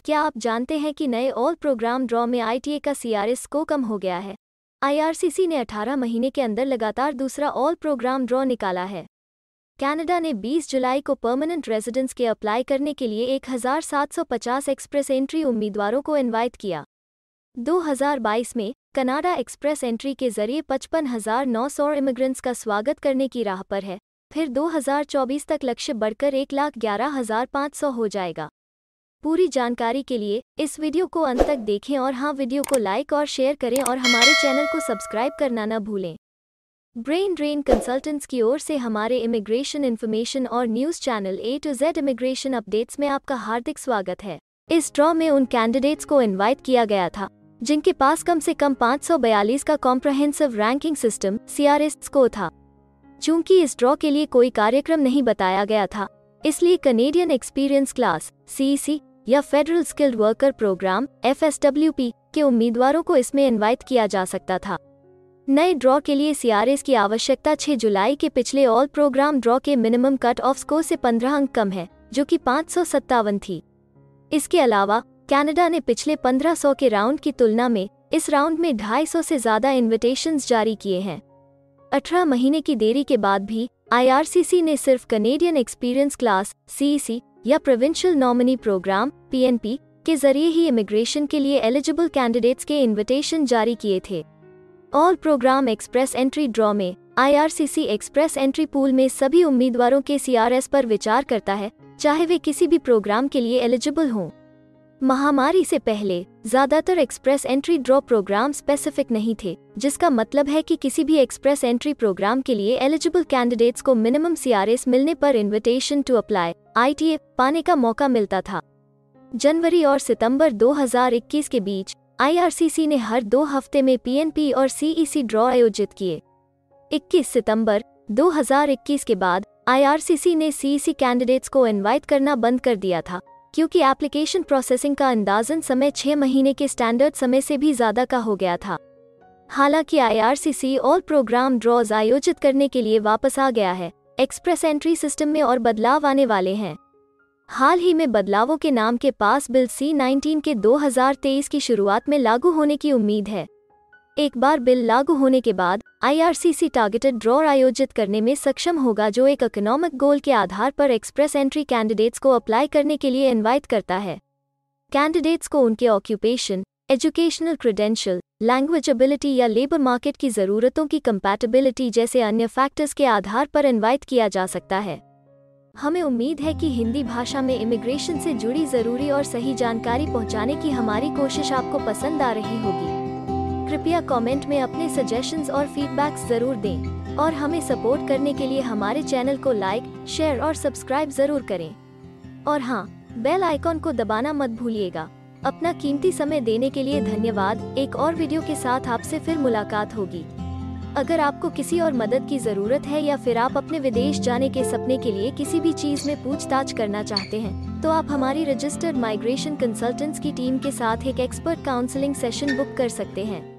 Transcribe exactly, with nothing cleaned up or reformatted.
क्या आप जानते हैं कि नए ऑल प्रोग्राम ड्रॉ में आईटीए का सीआरएस स्कोर कम हो गया है। आईआरसीसी ने अठारह महीने के अंदर लगातार दूसरा ऑल प्रोग्राम ड्रॉ निकाला है। कनाडा ने बीस जुलाई को परमानेंट रेजिडेंस के अप्लाई करने के लिए एक हज़ार सात सौ पचास एक्सप्रेस एंट्री उम्मीदवारों को इनवाइट किया। दो हज़ार बाईस में कनाडा एक्सप्रेस एंट्री के जरिए पचपन हज़ार नौ सौ इमिग्रेंट्स का स्वागत करने की राह पर है। फिर दो हज़ार चौबीस तक लक्ष्य बढ़कर एक लाख ग्यारह हज़ार पाँच सौ हो जाएगा। पूरी जानकारी के लिए इस वीडियो को अंत तक देखें और हाँ, वीडियो को लाइक और शेयर करें और हमारे चैनल को सब्सक्राइब करना न भूलें। ब्रेन ड्रेन कंसल्टेंट्स की ओर से हमारे इमिग्रेशन इन्फॉर्मेशन और news channel A to Z immigration updates में आपका हार्दिक स्वागत है। इस ड्रॉ में उन कैंडिडेट्स को इनवाइट किया गया था जिनके पास कम से कम पाँच सौ बयालीस का comprehensive ranking system CRS score था। चूंकि इस ड्रॉ के लिए कोई कार्यक्रम नहीं बताया गया था, इसलिए कनेडियन एक्सपीरियंस क्लास सीईसी या federal skilled worker program FSWP के उम्मीदवारों को इसमें इनवाइट किया जा सकता था। नए ड्रॉ के लिए सीआरएस की आवश्यकता छह जुलाई के पिछले ऑल प्रोग्राम ड्रॉ के मिनिमम कट ऑफ स्कोर से पंद्रह अंक कम है, जो कि पाँच सौ सत्तावन थी। इसके अलावा कनाडा ने पिछले पंद्रह सौ के राउंड की तुलना में इस राउंड में ढाई सौ से ज्यादा इन्विटेशंस जारी किए हैं। अठारह महीने की देरी के बाद भी आईआरसीसी ने सिर्फ कनेडियन एक्सपीरियंस क्लास सीईसी या प्रोविंशियल नॉमिनी प्रोग्राम पीएनपी के जरिए ही इमिग्रेशन के लिए एलिजिबल कैंडिडेट्स के इनविटेशन जारी किए थे। All program express entry draw में आईआरसीसी एक्सप्रेस एंट्री पूल में सभी उम्मीदवारों के सीआरएस पर विचार करता है, चाहे वे किसी भी प्रोग्राम के लिए एलिजिबल हों। महामारी से पहले ज्यादातर express entry draw program specific नहीं थे, जिसका मतलब है कि किसी भी एक्सप्रेस एंट्री प्रोग्राम के लिए एलिजिबल कैंडिडेट्स को मिनिमम सीआरएस मिलने पर इनविटेशन टू अप्लाई आईटीए पाने का मौका मिलता था। जनवरी और सितंबर दो हज़ार इक्कीस के बीच आईआरसीसी ने हर दो हफ्ते में पीएनपी और सीईसी ड्रॉ आयोजित किए। इक्कीस सितंबर दो हज़ार इक्कीस के बाद आईआरसीसी ने सीईसी कैंडिडेट्स को इनवाइट करना बंद कर दिया था, क्योंकि एप्लीकेशन प्रोसेसिंग का अंदाजन समय छह महीने के स्टैंडर्ड समय से भी ज्यादा का हो गया था। हालांकि आईआरसीसी ऑल प्रोग्राम ड्रॉज आयोजित करने के लिए वापस आ गया है। एक्सप्रेस एंट्री सिस्टम में और बदलाव आने वाले हैं। हाल ही में बदलावों के नाम के पास बिल सी उन्नीस के दो हज़ार तेईस की शुरुआत में लागू होने की उम्मीद है। एक बार बिल लागू होने के बाद आईआरसीसी टारगेटेड ड्रॉ आयोजित करने में सक्षम होगा, जो एक इकोनॉमिक गोल के आधार पर एक्सप्रेस एंट्री कैंडिडेट्स को अप्लाई करने के लिए इनवाइट करता है। कैंडिडेट्स को उनके occupation, educational credential, language ability या लेबर मार्केट की ज़रूरतों की कंपैटिबिलिटी जैसे अन्य फैक्टर्स के आधार पर इनवाइट किया जा सकता है। हमें उम्मीद है कि हिंदी भाषा में इमिग्रेशन से जुड़ी ज़रूरी और सही जानकारी पहुंचाने की हमारी कोशिश आपको पसंद आ रही होगी। कृपया कमेंट में अपने सजेशंस और फीडबैक्स ज़रूर दें और हमें सपोर्ट करने के लिए हमारे चैनल को लाइक, शेयर और सब्सक्राइब ज़रूर करें। और हाँ, बेल आइकॉन को दबाना मत भूलिएगा। अपना कीमती समय देने के लिए धन्यवाद। एक और वीडियो के साथ आपसे फिर मुलाकात होगी। अगर आपको किसी और मदद की ज़रूरत है या फिर आप अपने विदेश जाने के सपने के लिए किसी भी चीज़ में पूछताछ करना चाहते हैं, तो आप हमारी रजिस्टर्ड माइग्रेशन कंसल्टेंट्स की टीम के साथ एक एक्सपर्ट काउंसलिंग सेशन बुक कर सकते हैं।